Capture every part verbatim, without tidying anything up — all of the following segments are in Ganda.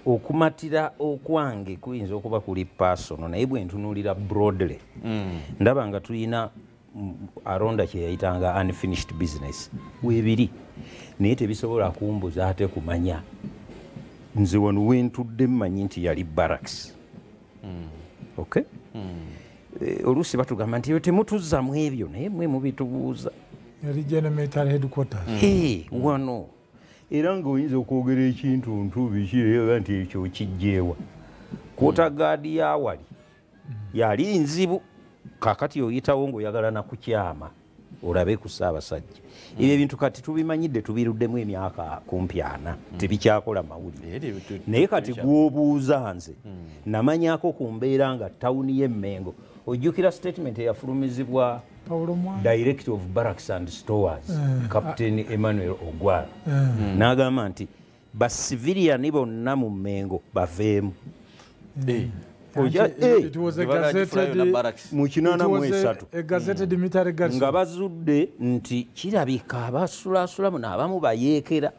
okumatira okwange kuyinza okuba kuli personal naye bwe ntunuulira broadly ndaba nga tulina alonda kye yayitanga unfinished business weebiri naye tebisobola kumbuza ate kumanya nze wano wentudde mmanyi nti yali barracks okay oluusi batugamba nti temutuzzamu ebyo naye mwe mubitubuuza yali general headquarters wano era ng'oyinza okwogera ekintu ntubi kireba nti ekyo kijjeewa kwota gaadi yawali yali nzibu kakati oyitawo ng'oyagala nakukyama olabe ku Ssaabasajja ebyo ebintu kati tubimanyidde tubiruddemu emyaka kumpi ana tebikyakola mawulire naye kati gw'obuuza nze namanyako ku mbeera nga tawuni y'Emmengo ojjukira statement eyafulumizibwa Director of Barracks and Stores uh, Captain uh, Emmanuel Ogwara uh, n'agamba nti basiviliani bonna mu Mmengo baveemu mu kinaana mu esatu nga bazudde nti kirabika abasulaasulamu n'abamu bayeekera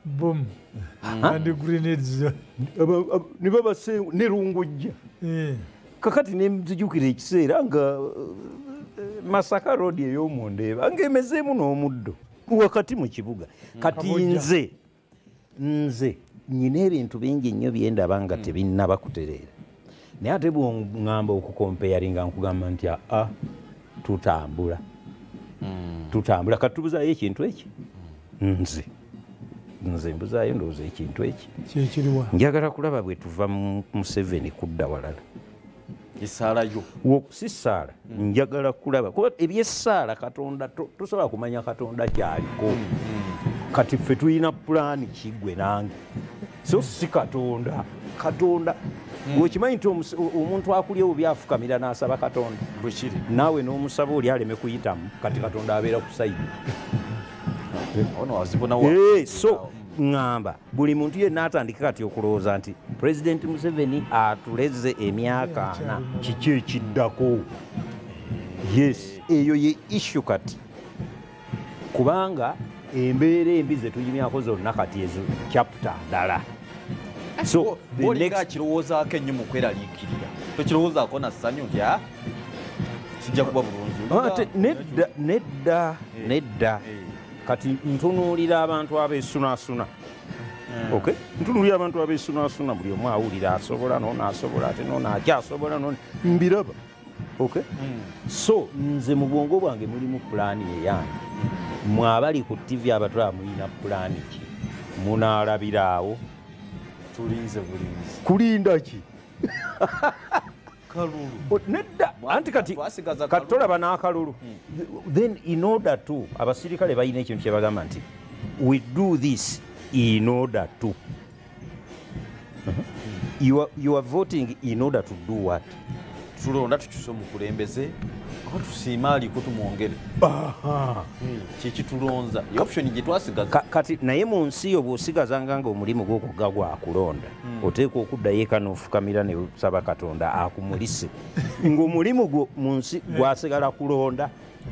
ne babase ne Lungujja kakati ne nzijukira ekiseera nga Masaka Road ey'omundeeba ng'emezeemu n'omuddo wakati mu kibuga kati nze nze nyina ebintu bingi nnyo byendaba nga tebinnaba kutereera naye ate bw'oŋŋamba okukompeyaringa nkugamba nti a tutambula tutambula kati tubuzaayo ekintu eki nze nze mbuzaayo ndowooza ekintu eki njagala kulaba bwe tuva mu Museveni kudda walala Isaalayo si ssaala njagala kulaba kuba ebyessaala Katonda tosobola kumanya Katonda kyaliko kati ffe tulina pulaani kiggwe nange so si Katonda Katonda bwekimanyi nti omuntu akulyewo byafukamira n'asaba Katonda bwekiri naawe n'omusaba oli aleme kuyitamu kati Katonda abeera ku sayidi so ngamba buli muntu yenna atandika kati okulowooza nti President Museveni atuleze emyaka ana kiki ekiddako yes eyo ye issue kati kubanga embeera embi ze tuyimyako zonna kati ezo chapter ndala so olinga akirowoozaako ennyo mu kweraliikirira tokirowoozaako na ssanyu nti a kijja kuba bulungi nedda nedda nedda kati ntunuulira abantu abeesunaasuna okay ntunuulira abantu abeesunaasuna buli omu awulira asobola noono asobola ate noono akyasobola noono mbiraba okay so nze mu bwongo bwange mulimu pulaani eyange mwe abali ku ttivi abatwala mulina pulaani ki munaalabiraawo tulinze bulinzi kulinda ki kalulu nedda anti kati kati tolaba n'akalulu then in order to abasirikale balina ekintu kye bagamba nti we do this in order to you are, you are voting in order to do what tulonda tukyuse omukulembeze oba tusiima aliko tumwongere kyekitulonza option gye twasigaza kati naye mu nsi yo bw'osigazanga nga omulimu gw'okugga gwakulonda oteeka okuddayo eka n'ofukamira ne osaba Katonda akumulise ng'omulimu gwo mu nsi gwasigala kulonda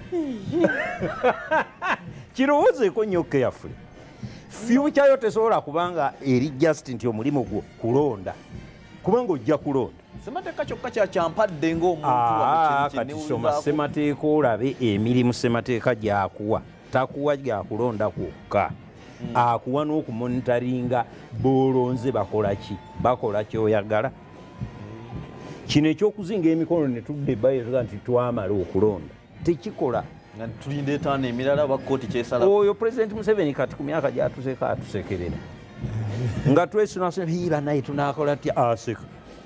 kirowoozeeko nnyo carefully future yo tesobola kubanga eri just nti omulimu gwo kulonda kubanga ojja kulonda semateeka kyokka kyakyampadde ng'omuntu kati soma ssemateeka olabe emirimu ssemateeka gyakuwa takuwa gyakulonda kwokka akuwa n'okumonitaringa boolonze bakola ki bakola kyoyagala kino ekyokuzinga emikono ne tudde bayoga nti twamala okulonda tekikola tulinda etaano emirala bakooti kyesala oyo President Museveni kati ku myaka gyatuseeka atusekerera nga twesunasuna banaye tunaakola atya aseka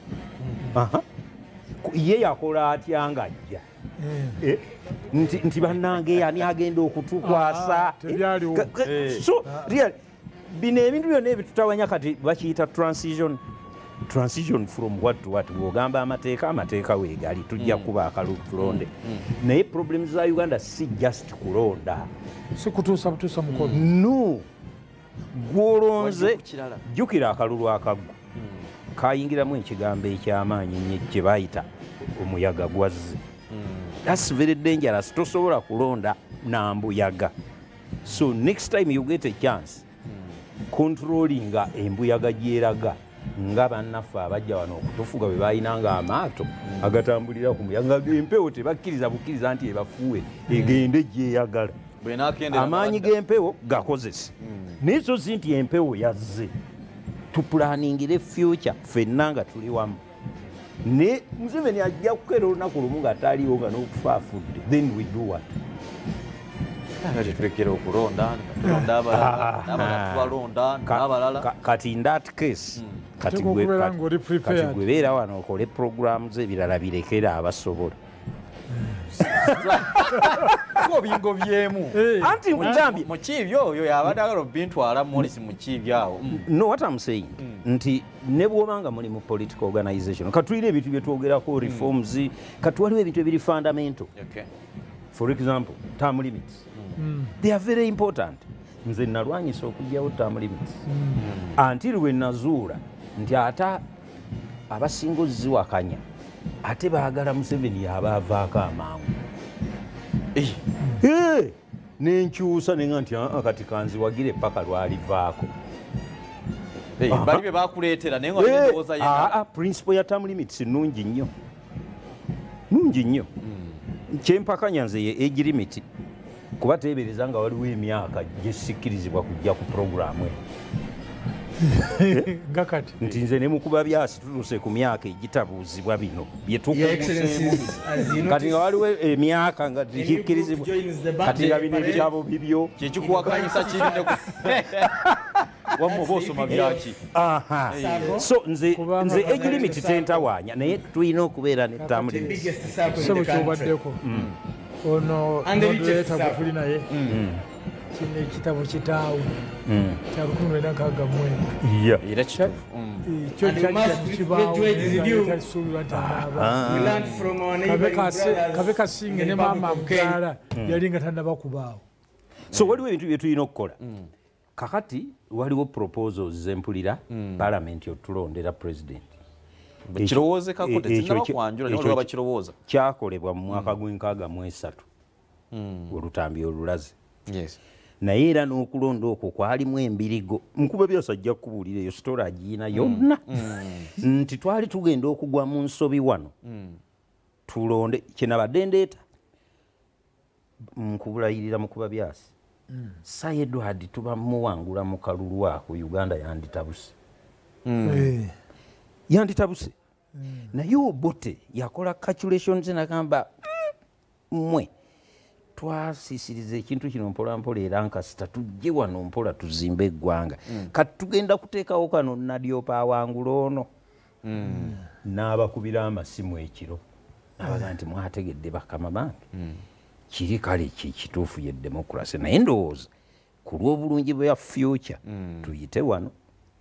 ye yakola atya nga ajja nti bannange ani agenda okutukwasa so bino ebintu byonna ebitutawanya kati bakiyita transition transition from what to what bw'ogamba amateeka amateeka weegali tujja kuba akalulu tulonde naye problems za Uganda si just kulonda si kutuusa butuusa mukono no gw'olonze jjukira akalulu akaggwa kayingiramu ekigambo ekyamaanyi nnyo kye bayita omuyaga gwazze that's very dangerous tosobola kulonda na mbuyaga so next time you get a chance controlling embuyaga gyeraga nga bannaffe abajja wano okutufuga bwe balinanga amaato agatambulira ku muyaga empewo tebakkiriza bukkiriza nti ebafuwe egende gyeyagala amaanyi g'empewo gakozese naye so si nti empewo yazze tuplaningire future ffenna nga tuli wamu ne Museveni ajja kukeera olunaku lumu nga taliwo nga n'okufa afudde then we do what tulekera okulonda abalala n'abalala kati in that case kati gwe beera wano okole programs ebirala birekera abasobola obingo byemu anti mujambi mukiibyo oyo yabadde agala obintwala Morris mukiibyo awo no what I'm saying nti ne bw'obanga muli mu political organization katulina ebintu bye twogerako reforms kati waliwo ebintu ebiri fundamental for example term limits they are very important nze nalwanyisa okugyawo term limits until we nazuula nti ate abasinga oziwakanya ate baagala Museveni yaba avaako amangu nenkyusa nenga nti kati kanziwagire paka lwalivaako bali be bakuleetera naye nga ndowooza yenna principle ya term limits nnungi nnyo nnungi nnyo kyempakanya nze ye age limit kuba teebereza nga waliwo emyaka gyesikkirizibwa kujja ku programu gakati nti nze ne mukuba byasi tutuse ku myaka egitabuuzibwa bino byetukuseemu kati nga waliwo emyaka nga gikkirizibwa kati nga bino ebitabo bibyo kyekikuwakanyisa kiri wamwe oba osoma byaki so nze nze age limit tentawaanya naye tulina okubeera ne term limit sebo kyobaddeko ono noduleta bwe tuli naye kino ekitabo kitaawo kya lukumi lwenda nkaaga mwenda era kituufu kyo kyakibaawotalisuubirwa nti anaaba kabe kasinge ne maama mukyala yali nga tannabakubaawo so waliwo ebintu bye tulina okukola kakati waliwo proposals zempulira palamenti otulondera president kirowooze kako tezinaba kwanjula naye olwa bakirowooza kyakolebwa mu mwaka gw'enkaaga mu esatu olutambi olulaze naye era n'okulonda okwo kwalimu embirigo nkuba byose ajja kukubuulira eyo sitoola agiina yonna nti twali tugenda okugwa mu nsobi wano tulonde kyenabadde ndeeta nkubulayirira mukuba byasi Sir Edward tuba muwangula mu kalulu ako Uganda yanditabuse yanditabuse naye Obote yakola calculations nakamba mwe twasisiriza ekintu kino mpola mpola era nkasita tujje wano mpola tuzimbe eggwanga kati tugenda kuteekawo kano Nadiopa awangula ono n'abakubira amasimu ekiro abaga nti mwategedde bakama bange kiri kale kikituufu ye democracy naye ndowooza ku lw'obulungi bwa future tuyite wano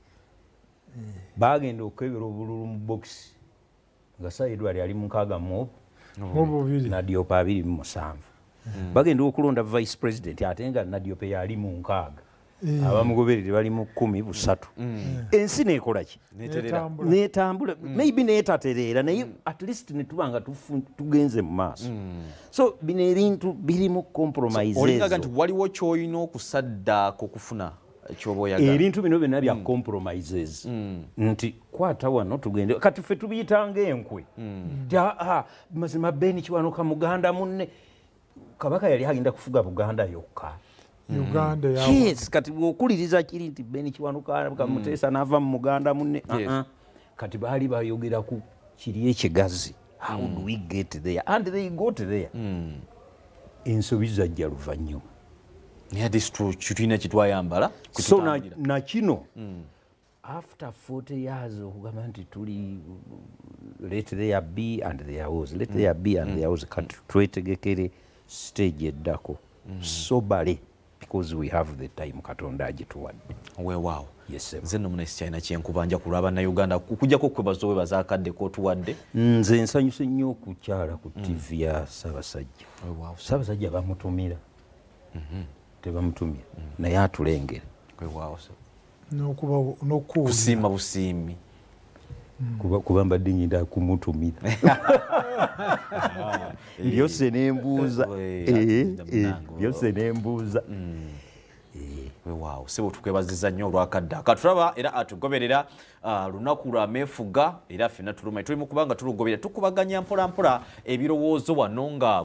bagenda okwebera obululu mu box nga Sir Edward ali mu nkaaga mu Nadiopa abiri mu musanvu bagenda okulonda vice president ate nga Nadiopa yali mu nkaaga abamugoberere bali mu kumi busatu ensi neekola ki netambula maybe neetatereera naye at least netuba nga tugenze mu maaso so bino ebintu birimu compromises olingaga nti waliwo kyoyina okusaddaako okufuna kyoba oyagala ebintu bino byonna bya compromises nti kwata wano tugende kati ffe tubiyitanga enkwe mazima Beni Kiwanuka muganda munne Kabaka yali agenda kufuga Buganda yokka Uganda yawo yes kati bw'okuliriza kiri nti Beni Kiwanuka Muteesa n'ava mu Muganda munne kati baali bayogera ku kiri ekigazi how do we get there and they got there ensobi zajja luvannyuma naye this true kitulina kitwayambala so na kino after forty years okugamba nti tuli let there be and there was let there be and there was kati twetegekere stage eddako sobale because we have the time Katonda agituwadde weewaawo yes nze nno munesi kyalina kyenkubanja kulaba na Uganda kujjako kwebaza webaza akadde kotuwadde nze nsanyuse nnyo okukyala ku tv ya Ssaabasajja Ssaabasajja bamutumira tebamutumira naye atulengera weewaawo kusiima busiimi kuba mbadde nyinda kumutumira byose nembuuza byose nembuuza Wow, sebo tukwebaziza nnyo olwakadda. Katulaba era atugoberera uh, lunaku lwa meefuga era ffenna tuluma tuli mu kubanga tulugoberera tukubaganya mpola mpola ebirowoozo wano nga